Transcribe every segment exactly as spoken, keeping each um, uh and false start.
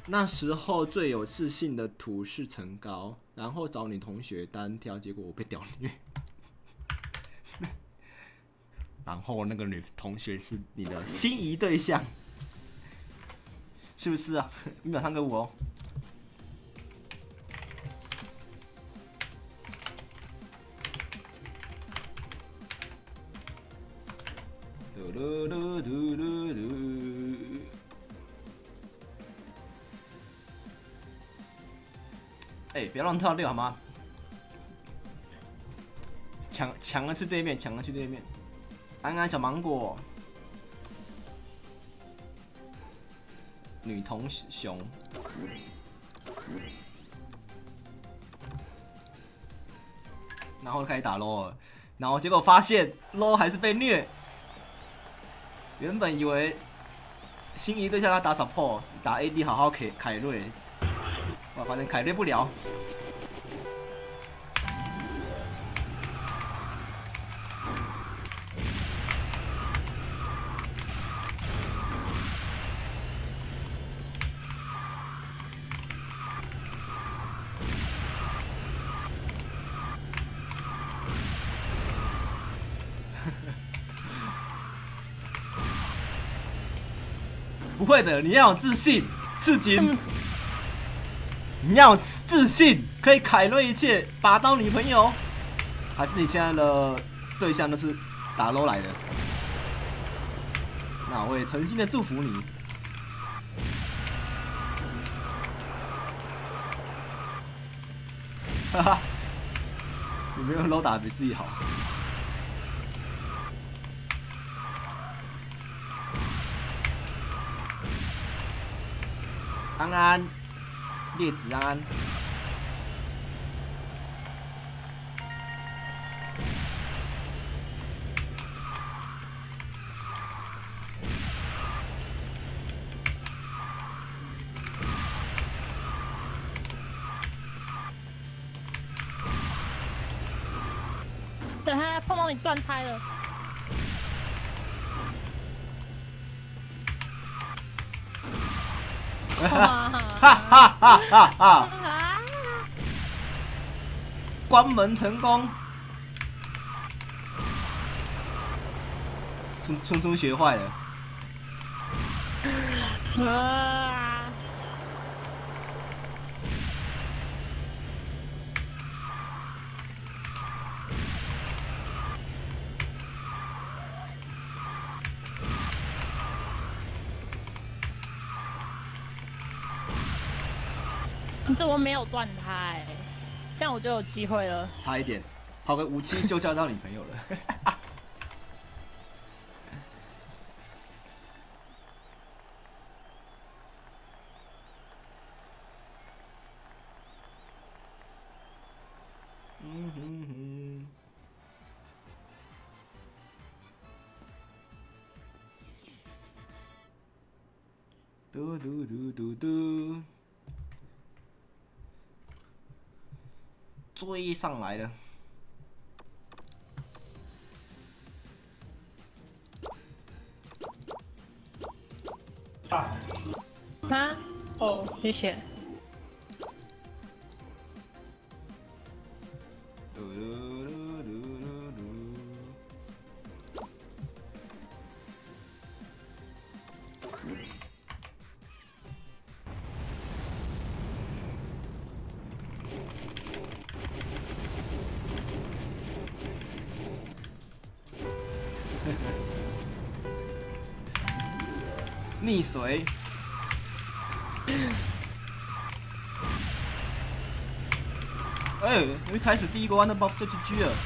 那时候最有自信的图是层高，然后找女同学单挑，结果我被屌虐。然后那个女同学是你的心仪对象，是不是啊？一秒三个五哦。嘟嘟嘟嘟嘟嘟。哎、欸，不要乱跳六好吗？抢抢了去对面，抢了去对面。安安小芒果，女童熊，然后开始打 low 了，然后结果发现 low 还是被虐。原本以为心仪对象他打 support， 打 A D 好好凯凯瑞，哇，发现凯瑞不了。不会的，你要有自信，刺激。嗯、你要有自信，可以凯瑞一切，拔刀女朋友。还是你现在的对象都是打 low 来的？那我也诚心的祝福你。哈哈，你没有 low 打比自己好。安安，列子安安， 等他碰到你断胎了。 哈哈哈哈哈！关门成功。聪聪聪学坏了。 啊！这我没有断胎，这样我就有机会了。 差一点，跑个五七就交到女朋友了。嗯哼哼。嘟嘟嘟嘟嘟。追上来了。 啊！啊！哦，谢谢。 溺水。哎、欸，一开始第一个弯的包就 G G 了。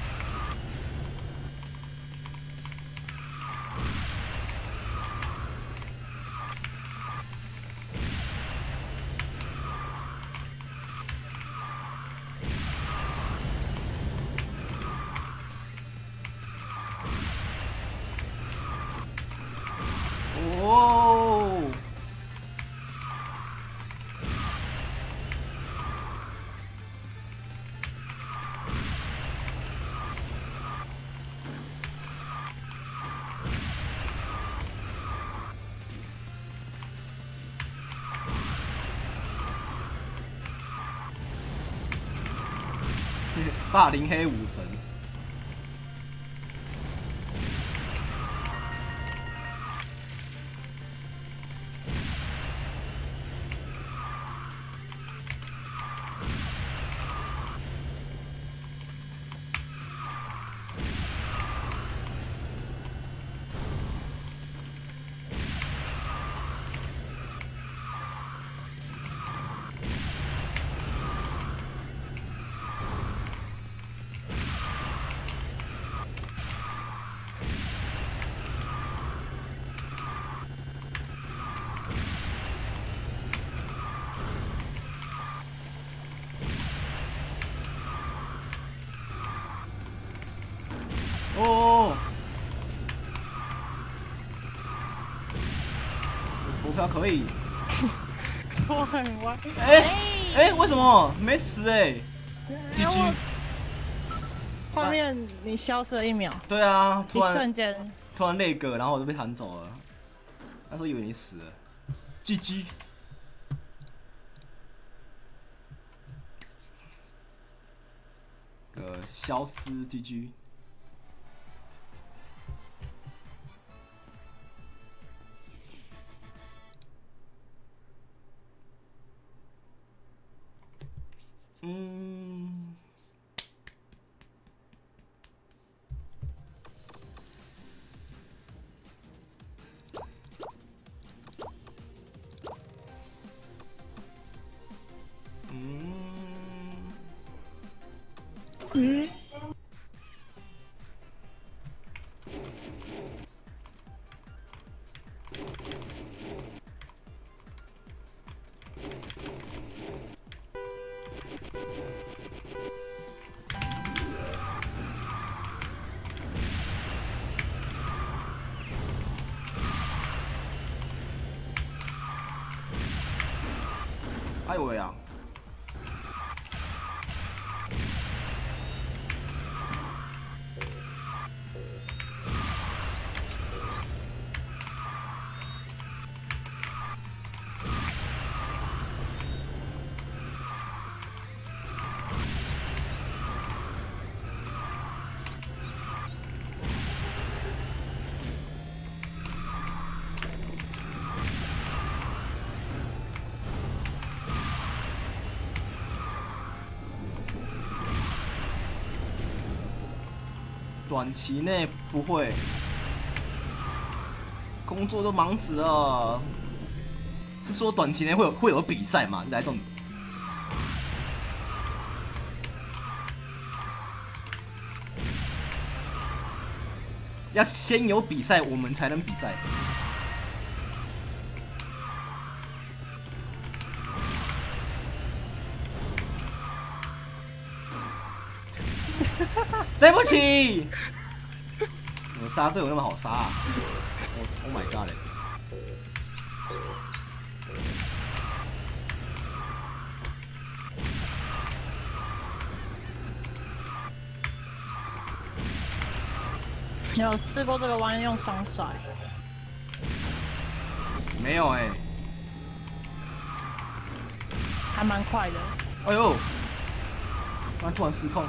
哦。 霸凌黑武神。哦，投票可以。 我很歪。 哎哎，为什么没死哎 ？G G。 画面你消失了一秒。 对啊，突一然瞬间， 突然那个，然后我就被弹走了。那时候以为你死了。G G。呃，消失 G G。嗯，嗯， 嗯， 哎呦喂呀！短期内不会，工作都忙死了。是说短期内会有会有比赛吗？来这种，要先有比赛，我们才能比赛。对不起，我杀队友那么好杀啊 ？Oh my god！ 有试过这个弯用双甩？ 没有哎、欸， 还蛮快的。 哎呦，他突然失控。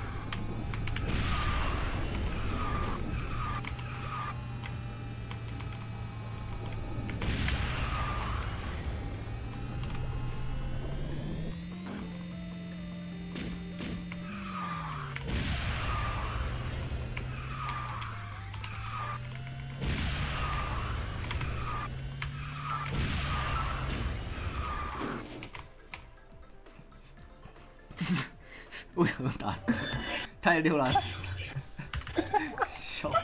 为何打？太溜了，笑。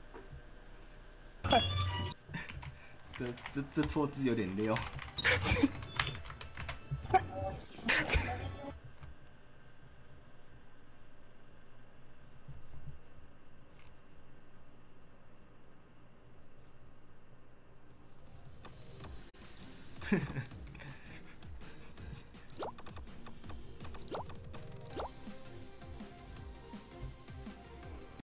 这这这错字有点溜。